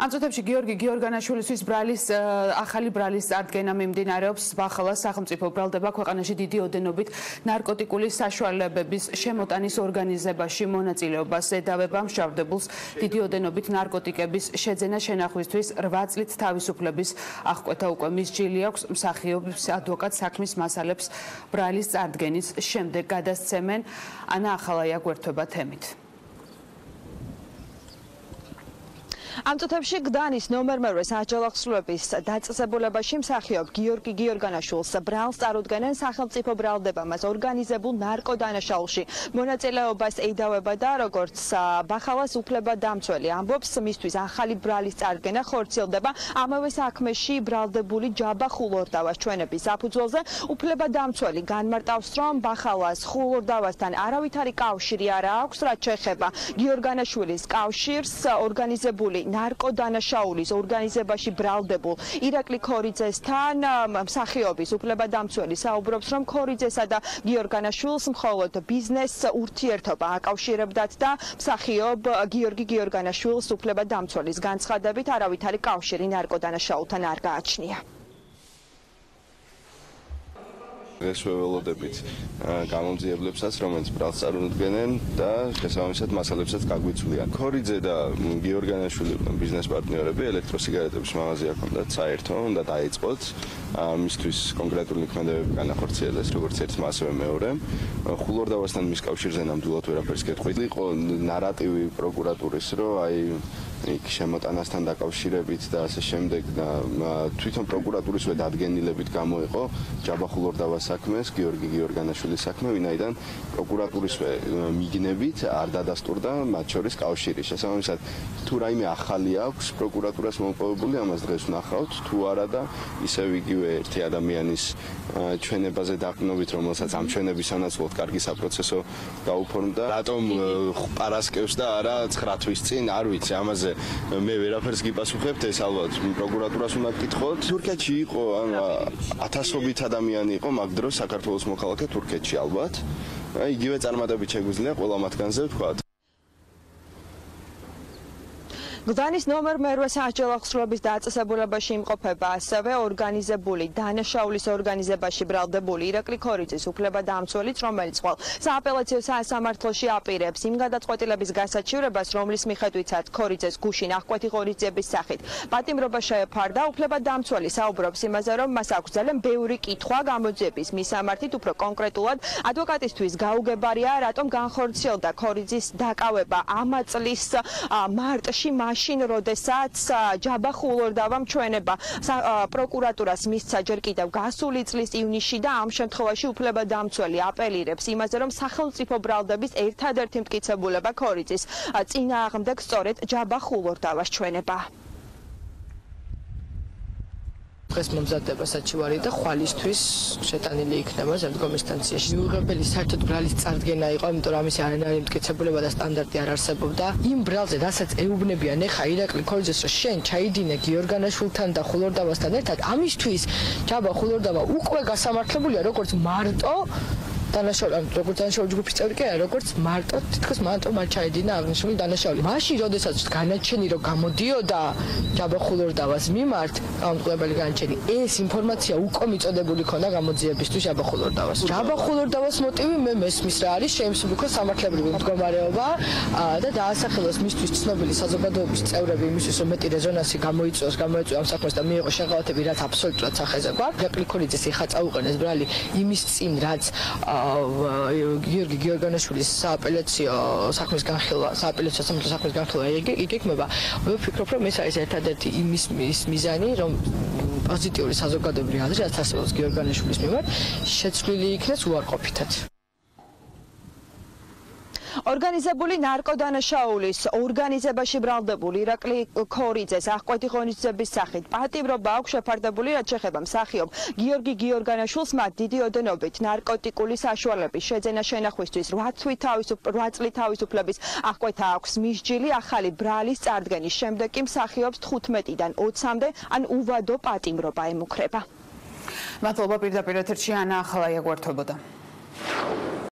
ამ წუთებში გიორგი გიორგანაშვილისთვის ახალი ბრალის წარდგენა მიმდინარეობს. ახლა სახელმწიფო ბრალდება ქვეყანაში დიდი ოდენობით ნარკოტიკული საშუალებების შემოტანის ორგანიზებაში მონაწილეობას ედავება მშავდებულს დიდი ოდენობით ნარკოტიკების შეძენა შენახვისთვის 8 წლით თავისუფლების აღკვეთა უკვე მსჯილი აქვს. მსახიობის ადვოკატ საქმის მასალებს ბრალის წარდგენის შემდეგ გადასცემენ. ანა ახალაია გვერდება თემით. ამ წუთებში გდანის ნომერ 1 საჯავახსრულების დაწესებულებაში მსახიობ გიორგი გიორგანაშვილს ბრალს წარუდგენენ სახელმწიფო ბრალდებამაც ორგანიზებულ ნარკოდანაშაულში მონაწილეობას ედავება და როგორც ბახალას უფლებადამცველი ამბობს მისთვის ახალი ბრალის წარდგენა ხორციელდება ამავე საქმეში ბრალდებული ჯაბა ხულორდავას ჩვენების საფუძველზე უფლებადამცველი განმარტავს რომ ბახალას ხულორდავასთან არავითარი კავშირი არ აქვს რაც შეეხება გიორგანაშვილის კავშირს ორგანიზებული ნარკოდანაშაულის ორგანიზებაში ბრალდებულ ირაკლი ქორიძესთან მსახიობის უფლებადამცველი საუბრობს რომ ქორიძესა და გიორგანაშვილს მხოლოდ ბიზნეს ურთიერთობა აკავშირებდათ და მსახიობ გიორგი გიორგანაშვილს უფლებადამცველის განცხადებით არავითარი კავშირი ნარკოდანაშაულთან არ გააჩნია. ეს ველოდებით გამომძიებლებსაც, რომელიც ბრალს წარუდგენენ და შესაბამისად მასალებსაც გაგვიცვლიან. ქორიძე და გიორგანაშვილი ბიზნეს პარტნიორები ელექტროსიგარეტების მაღაზია ჰქონდათ საერთო, უნდა დაიწყოთ მისთვის კონკრეტული ქმედებები განახორციელეს, როგორც ერთმა ასევე მეორემ. ხულორდავასთან მის კავშირზე ნამდვილად ვერაფერს გეტყვით. იყო ნარატივი პროკურატურის, რომ აი იქ შემოტანასთან დაკავშირებით და ასე შემდეგ და თვითონ პროკურატურისვე დადგენილებით გამოიყო ჯაბა ხულორდავას საქმეს, გიორგი გიორგანაშვილის საქმე, ვინაიდან პროკურატურისვე მიგნებით არ დადასტურდა მათ შორის კავშირი. შესაბამისად, თუ რაიმე ახალი აქვს პროკურატურას მოპოვებული, ამას დღეს ვნახავთ, თუ არა და ისევ იგივე ერთი ადამიანის ჩვენებაზე დაყრდნობით, რომელსაც ამ ჩვენების სანაცვლოდ კარგი საპროცესო გაუფორმდა, რატომ პარასკევს და არა 9 თვის წინ, არ ვიცი, ამაზე მე ვერაფერს გიპასუხებთ, ეს ალბათ პროკურატურას უნდა გკითხოთ. თურქეთში იყო, ათასობით ადამიანი იყო მაგ დროს საქართველოს მოქალაქე თურქეთში ალბათ. იგივე წარმატებით შეგვიძლია ყველა მათგანზე ვთქვა. გდანის ნომერ 1 საჯავახსრულების დაწესებულებაში იმყოფება ასევე ორგანიზებული დანაშაულის ორგანიზებაში ბრალდებული ირაკლი ქორიძის უფლებადამცველიც, რომელიც ყოველ სააპელაციო სასამართლოში აპირებს იმ გადაწყვეტილების გასაჩივრებას, რომლის მიხედვითაც ქორიძეს გუშინ აღკვეთი ღონისძიების სახით პატიმრობა შეეფარდა. უფლებადამცველი საუბრობს იმაზე, რომ მას აქვს ძალიან ბევრი კითხვა გამოძიების მისამართით, უფრო კონკრეტულად ადვოკატისთვის გაუგებარია, რატომ განხორციელდა ქორიძის დაკავება ამ წლის მარტში მაშინ როდესაც ჯაბა ხულორდავამ ჩვენება პროკურატურას მისცა ჯერ კიდევ გასული წლის ივნისში და ამ შემთხვევაში უფლებადამცველი აპელირებს იმაზე, რომ სახელმწიფო ბრალდების ერთადერთი მტკიცებულება ქორიძის წინააღმდეგ სწორედ ჯაბა ხულორდავას ჩვენება. დღეს მომზადდება საჩივარი და ხვალისთვის შეტანილი იქნება შემდგომ ინსტანციაში. მიუღებელი საერთოდ ბრალის წარდგენა იყო, იმიტომ რომ ამის არანაირი მტკიცებულება და სტანდარტი არ არსებობდა. იმ ბრალზე, რასაც ეუბნებიან ეხა ირაკლი ქორიძეს, რომ შენ ჩაიდინე გიორგანაშვილთან და ხულორდავასთან ერთად, ამისთვის ჯაბა ხულორდავა უკვე გასამართლებულია როგორც მარტო დანაშაული, როგორც დანაშაული ჯგუფის წევრი კი არა, როგორც მარტო თითქოს მარტო მათ ჩაიდინა აღნიშნული დანაშაული. მაშინ, როდესაც განაჩენი რომ გამოდიოდა ჯაბა ხულორდავას მიმართ, გამომწყობებელი განაჩენი, ეს ინფორმაცია უკვე მიწოდებული ქონდა გამოძიებისთვის ჯაბა ხულორდავას. ჯაბა ხულორდავას მოტივი მე მესმის რა არის, შეიმსუბუქოს სამართლებრივი მდგომარეობა და დაასახელოს მისთვის ცნობილი საზოგადოების წევრები იმისთვის, რომ მეტი რეზონანსი გამოიწვიოს ამ საქმეს და მიიღო შეღავათები, რაც აბსოლუტურად სახეზე გვაქვს. ირაკლი ქორიძეს ეხა წაუყენეს ბრალი იმის წინ, რაც გიორგი გიორგანაშვილის სააპელაციო საქმის განხილვა, სააპელაციო საქმის განხილვა იგეგმება. მე ვფიქრობ, რომ ეს არის ერთადერთი იმის მიზანი, რომ პოზიტიური საზოგადოებრივი აზრი, რაც არსებობს გიორგანაშვილის მიმართ, შეცვლილი იქნეს უარყოფითად. ორგანიზებული ნარკოდანაშაულის ორგანიზებაში ბრალდებული ირაკლი ქორიძეს აღკვეთი ღონისძიების სახით პატიმრობა აქვს შეფარდებული, რაც შეეხება მსახიობ გიორგი გიორგანაშვილს მათ დიდი ოდენობით ნარკოტიკული საშუალების შეძენა შენახვისთვის 8 წლით თავისუფლების აღკვეთა აქვს მსჯილი. ახალი ბრალის წარდგენის შემდეგ კი მსახიობს 15-დან 20-მდე ან უვადო პატიმრობა ემუქრება. მადლობა პირდაპირ ეთერში ანა ახალაია გვერდებოდა.